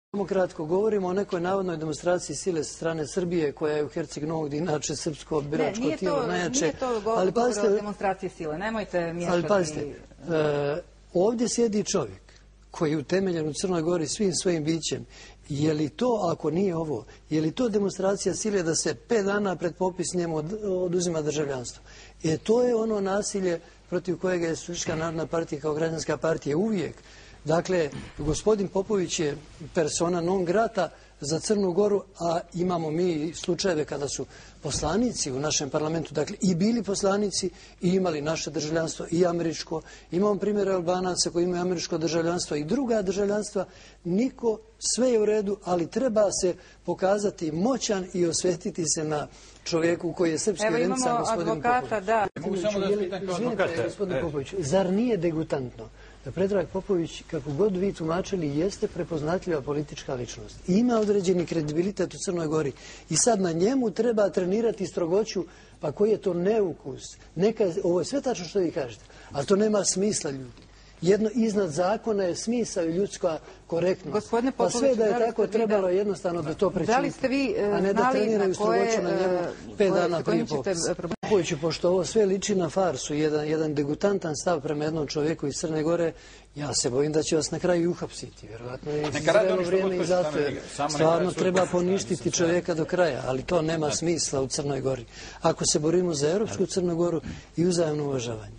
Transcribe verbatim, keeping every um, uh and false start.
Samo kratko, govorimo o nekoj navodnoj demonstraciji sile sa strane Srbije koja je u Herceg-Novu, gdje inače srpsko biračko tijelo najjače. Nije to govor o demonstraciji sile, nemojte miješati. Ali pazite, ovdje sjedi čovjek koji je utemeljen u Crnoj Gori svim svojim bićem. Je li to, ako nije ovo, je li to demonstracija sile da se pet dana pred popis njemu oduzima državljanstvo? E to je ono nasilje protiv kojega je Socijalistička narodna partija kao građanska partija uvijek. Dakle, gospodin Popović je persona non grata za Crnu Goru, a imamo mi slučajeve kada su poslanici u našem parlamentu, dakle i bili poslanici i imali naše državljanstvo i američko. Imamo primjere Albanaca koji imaju američko državljanstvo i druga državljanstva. Niko, sve je u redu, ali treba se pokazati moćan i osvetiti se na čovjeku koji je srpski remca, gospodinu Popoviću. Izvinite, gospodine Popoviću, zar nije degutantno da Predrag Popović, kako god vi tumačili, jeste prepoznatljiva politička ličnost. Ima određeni kredibilitet u Crnoj Gori i sad na njemu treba trenirati strogoću, pa koji je to neukus. Neka, ovo je sve tačno što vi kažete, ali to nema smisla, ljudi. Jedno iznad zakona je smisao i ljudska korektnost. Pa sve da je tako trebalo jednostavno da to prečuti, a ne da treniraju strogoću na njemu pet dana prije popisa. Popoviću, pošto ovo sve liči na farsu, jedan degutantan stav prema jednom čovjeku iz Crne Gore, ja se bojim da će vas na kraju uhapsiti. Vjerojatno je izvrelo vrijeme i zato jer stvarno treba poništiti čovjeka do kraja, ali to nema smisla u Crnoj Gori. Ako se borimo za europsku Crnu Goru i uzajamno uvažavanje.